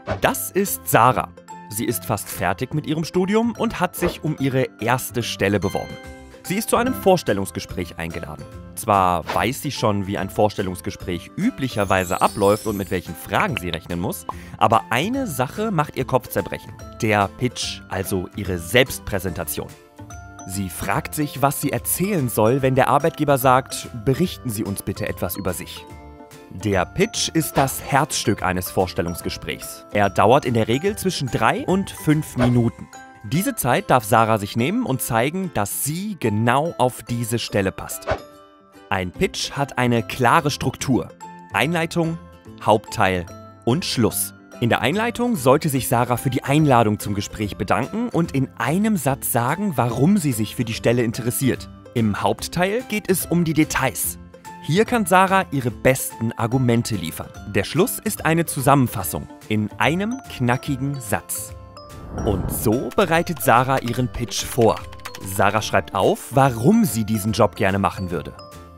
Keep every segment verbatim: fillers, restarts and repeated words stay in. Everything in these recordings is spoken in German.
Das ist Sarah. Sie ist fast fertig mit ihrem Studium und hat sich um ihre erste Stelle beworben. Sie ist zu einem Vorstellungsgespräch eingeladen. Zwar weiß sie schon, wie ein Vorstellungsgespräch üblicherweise abläuft und mit welchen Fragen sie rechnen muss, aber eine Sache macht ihr Kopfzerbrechen: der Pitch, also ihre Selbstpräsentation. Sie fragt sich, was sie erzählen soll, wenn der Arbeitgeber sagt: Berichten Sie uns bitte etwas über sich. Der Pitch ist das Herzstück eines Vorstellungsgesprächs. Er dauert in der Regel zwischen drei und fünf Minuten. Diese Zeit darf Sarah sich nehmen und zeigen, dass sie genau auf diese Stelle passt. Ein Pitch hat eine klare Struktur: Einleitung, Hauptteil und Schluss. In der Einleitung sollte sich Sarah für die Einladung zum Gespräch bedanken und in einem Satz sagen, warum sie sich für die Stelle interessiert. Im Hauptteil geht es um die Details. Hier kann Sarah ihre besten Argumente liefern. Der Schluss ist eine Zusammenfassung in einem knackigen Satz. Und so bereitet Sarah ihren Pitch vor. Sarah schreibt auf, warum sie diesen Job gerne machen würde.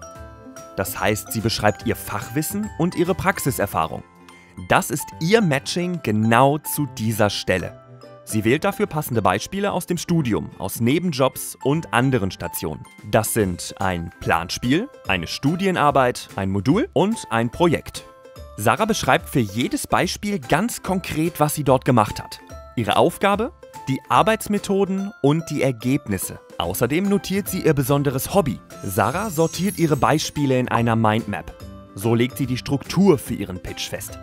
Das heißt, sie beschreibt ihr Fachwissen und ihre Praxiserfahrung. Das ist ihr Matching genau zu dieser Stelle. Sie wählt dafür passende Beispiele aus dem Studium, aus Nebenjobs und anderen Stationen. Das sind ein Planspiel, eine Studienarbeit, ein Modul und ein Projekt. Sarah beschreibt für jedes Beispiel ganz konkret, was sie dort gemacht hat. Ihre Aufgabe, die Arbeitsmethoden und die Ergebnisse. Außerdem notiert sie ihr besonderes Hobby. Sarah sortiert ihre Beispiele in einer Mindmap. So legt sie die Struktur für ihren Pitch fest.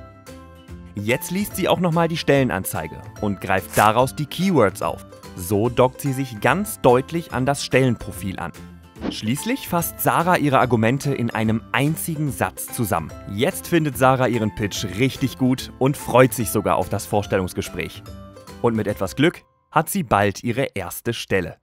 Jetzt liest sie auch nochmal die Stellenanzeige und greift daraus die Keywords auf. So dockt sie sich ganz deutlich an das Stellenprofil an. Schließlich fasst Sarah ihre Argumente in einem einzigen Satz zusammen. Jetzt findet Sarah ihren Pitch richtig gut und freut sich sogar auf das Vorstellungsgespräch. Und mit etwas Glück hat sie bald ihre erste Stelle.